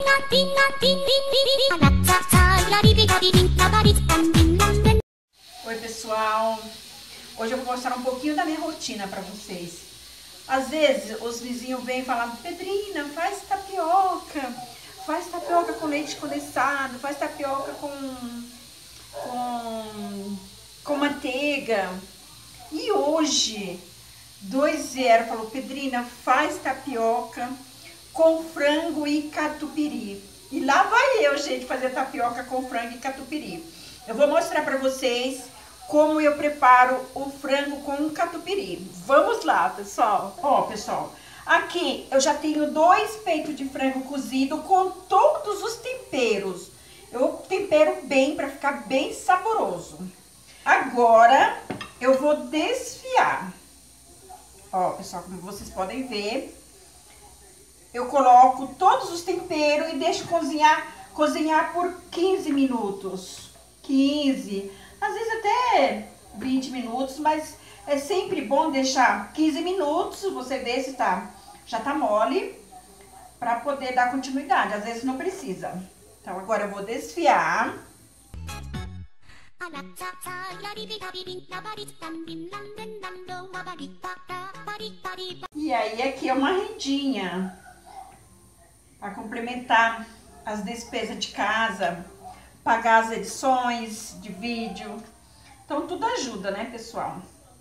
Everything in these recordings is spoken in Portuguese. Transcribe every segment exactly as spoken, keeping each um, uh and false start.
Oi pessoal, hoje eu vou mostrar um pouquinho da minha rotina para vocês. Às vezes os vizinhos vêm falar: Pedrina, faz tapioca, faz tapioca com leite condensado, faz tapioca com, com, com manteiga. E hoje, dois zero falou: Pedrina, faz tapioca com frango e catupiry. E lá vai eu, gente, fazer tapioca com frango e catupiry. Eu vou mostrar para vocês como eu preparo o frango com catupiry. Vamos lá, pessoal. Ó, pessoal, aqui eu já tenho dois peitos de frango cozido com todos os temperos. Eu tempero bem para ficar bem saboroso. Agora eu vou desfiar. Ó, pessoal, como vocês podem ver, eu coloco todos os temperos e deixo cozinhar, cozinhar por quinze minutos. quinze, às vezes até vinte minutos, mas é sempre bom deixar quinze minutos, você vê se tá, já tá mole, para poder dar continuidade. Às vezes não precisa. Então agora eu vou desfiar. E aí aqui é uma rendinha para complementar as despesas de casa, pagar as edições de vídeo. Então tudo ajuda, né, pessoal?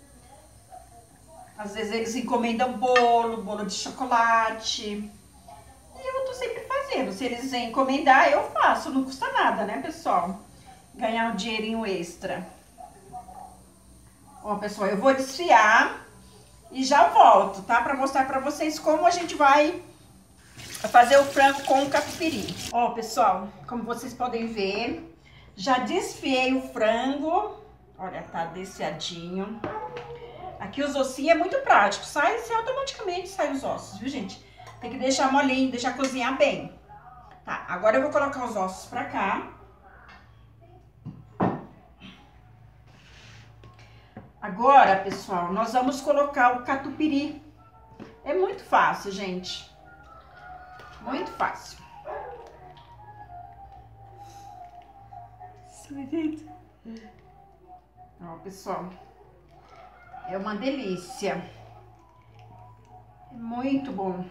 Às vezes eles encomendam bolo, bolo de chocolate. E eu tô sempre fazendo. Se eles encomendar, eu faço. Não custa nada, né, pessoal? Ganhar um dinheirinho extra. Ó, pessoal, eu vou desfiar e já volto, tá? Pra mostrar pra vocês como a gente vai fazer o frango com o catupiry. Ó, pessoal, como vocês podem ver, já desfiei o frango. Olha, tá desfiadinho. Aqui os ossinhos é muito prático. Sai, sai automaticamente, sai os ossos, viu, gente? Tem que deixar molinho, deixar cozinhar bem. Tá, agora eu vou colocar os ossos pra cá. Agora, pessoal, nós vamos colocar o catupiry. É muito fácil, gente. Muito fácil. Ó, pessoal, é uma delícia. É muito bom.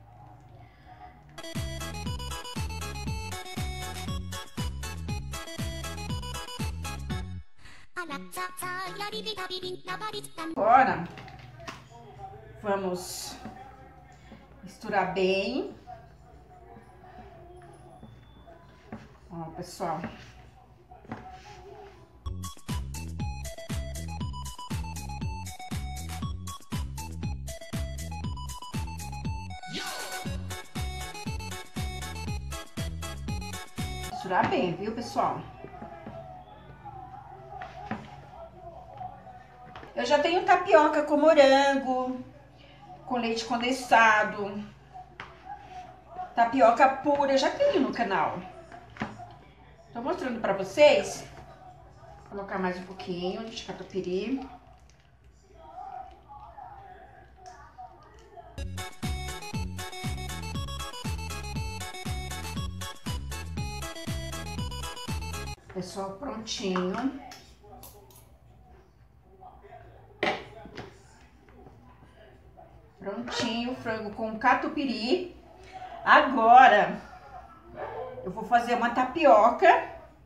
Agora, vamos misturar bem. Ó, pessoal. Misturar bem, viu, pessoal? Eu já tenho tapioca com morango, com leite condensado, tapioca pura, já tenho no canal. Tô mostrando pra vocês. Vou colocar mais um pouquinho de catupiry. Pessoal, prontinho. Prontinho o frango com catupiry. Agora eu vou fazer uma tapioca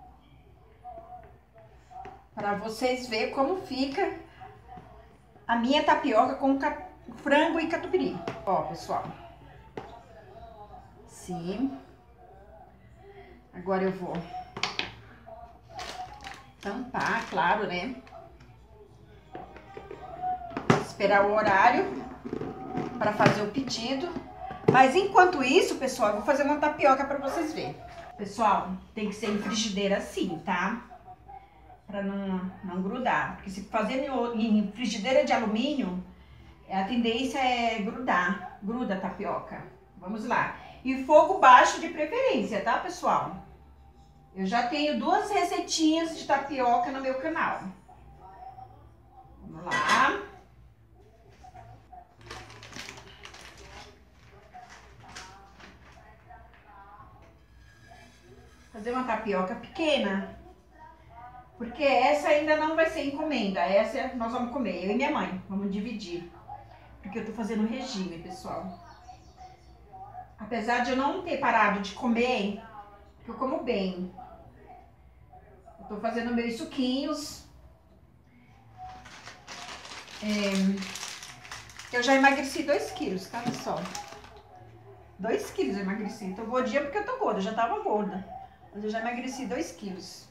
para vocês verem como fica a minha tapioca com frango e catupiry. Ó, pessoal. Sim. Agora eu vou tampar, claro, né? Esperar o horário para fazer o pedido. Mas enquanto isso, pessoal, eu vou fazer uma tapioca para vocês verem. Pessoal, tem que ser em frigideira assim, tá? Para não, não grudar. Porque se fazer em frigideira de alumínio, a tendência é grudar. Gruda a tapioca. Vamos lá. E fogo baixo de preferência, tá, pessoal? Eu já tenho duas receitinhas de tapioca no meu canal. Vamos lá. fazer uma tapioca pequena, porque essa ainda não vai ser encomenda, essa nós vamos comer, eu e minha mãe, vamos dividir, porque eu tô fazendo regime, pessoal. Apesar de eu não ter parado de comer, porque eu como bem, eu tô fazendo meus suquinhos, é, eu já emagreci dois quilos, tá, pessoal? dois quilos eu emagreci, tô gordinha porque eu tô gorda, eu já tava gorda, mas eu já emagreci dois quilos.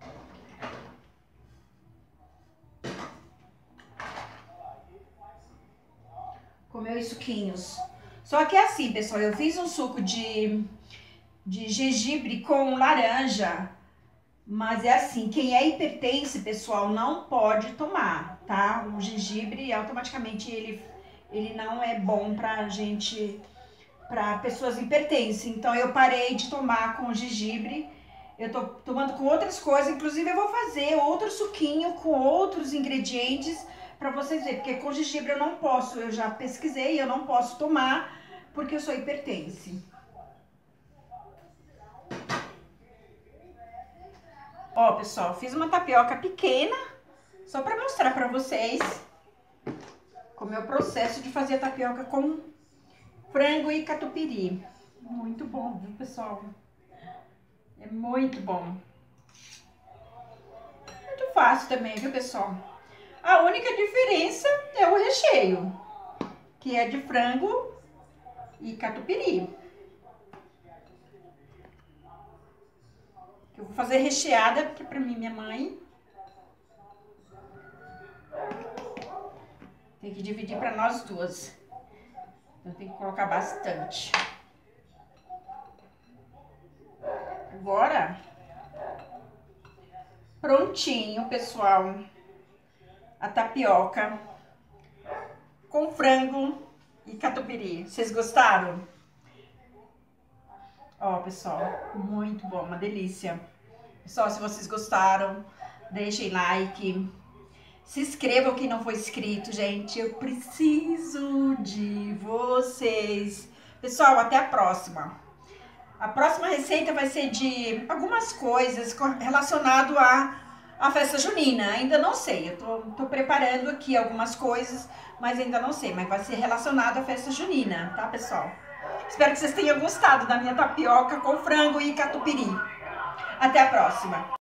Com meus suquinhos. Só que é assim, pessoal, eu fiz um suco de, de gengibre com laranja, mas é assim, quem é hipertenso, pessoal, não pode tomar, tá? O gengibre, automaticamente, ele, ele não é bom pra gente, pra pessoas hipertensas. Então, eu parei de tomar com gengibre, eu tô tomando com outras coisas, inclusive eu vou fazer outro suquinho com outros ingredientes, pra vocês verem, porque com gengibre eu não posso, eu já pesquisei, eu não posso tomar, porque eu sou hipertense. Ó, pessoal, fiz uma tapioca pequena, só pra mostrar pra vocês como é o processo de fazer a tapioca com frango e catupiry. Muito bom, viu, pessoal? É muito bom. Muito fácil também, viu, pessoal? A única diferença é o recheio, que é de frango e catupiry. Eu vou fazer recheada, porque pra mim, minha mãe, tem que dividir pra nós duas. Então tem que colocar bastante. Agora, prontinho, pessoal. A tapioca com frango e catupiry. Vocês gostaram? Ó, pessoal, muito bom, uma delícia. Pessoal, se vocês gostaram, deixem like. Se inscrevam quem não for inscrito, gente. Eu preciso de vocês. Pessoal, até a próxima. A próxima receita vai ser de algumas coisas relacionado a a festa junina. Ainda não sei, eu tô, tô preparando aqui algumas coisas, mas ainda não sei, mas vai ser relacionado à festa junina, tá, pessoal? Espero que vocês tenham gostado da minha tapioca com frango e catupiry. Até a próxima!